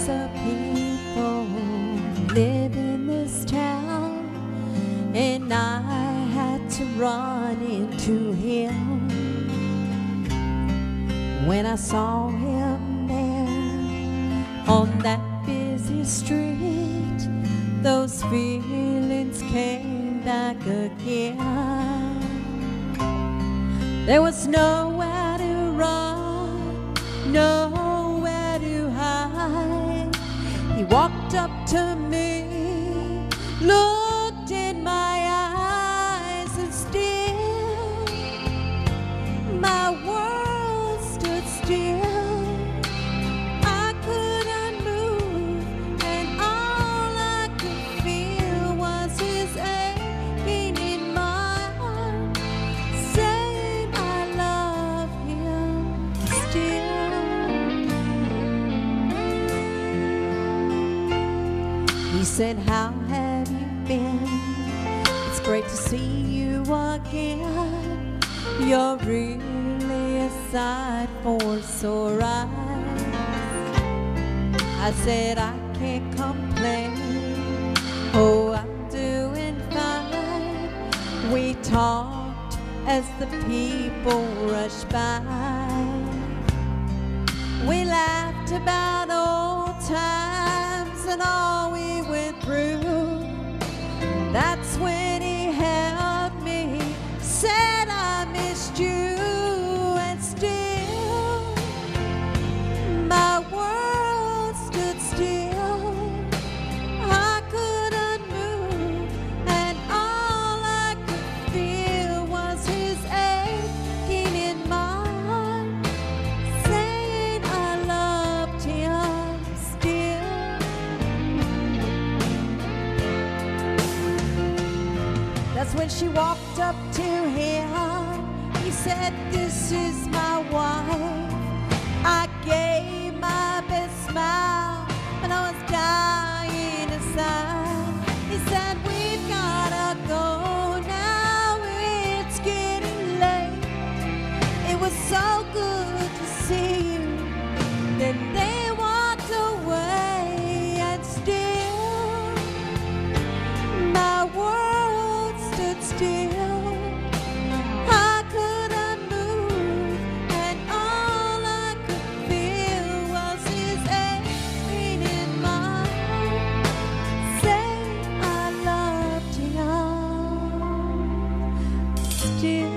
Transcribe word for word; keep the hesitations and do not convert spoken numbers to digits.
lots of people live in this town, and I had to run into him. When I saw him there on that busy street, those feelings came back again. There was nowhere to run, nowhere to hide. He walked up to me, looked in my eyes, and still my world stood still. I couldn't move, and all I could feel was his aching in my heart, saying I love him still. He said, how have you been? It's great to see you again. You're really a sight for sore eyes. I said, I can't complain. Oh, I'm doing fine. We talked as the people rushed by. We laughed about old times and all we went through. That's when he held me, said I missed you, and still my world stood still. I couldn't move, and all I could feel was his aching in my heart, saying I loved him still. That's when she walked up to him. He said, this is my wife. I gave my best smile, but I was dying inside. He said, we've gotta go now, it's getting late. It was so good to see you. Then they walked away, and still my world stood still. I couldn't move, and all I could feel was his aching in my heart, saying I loved him still.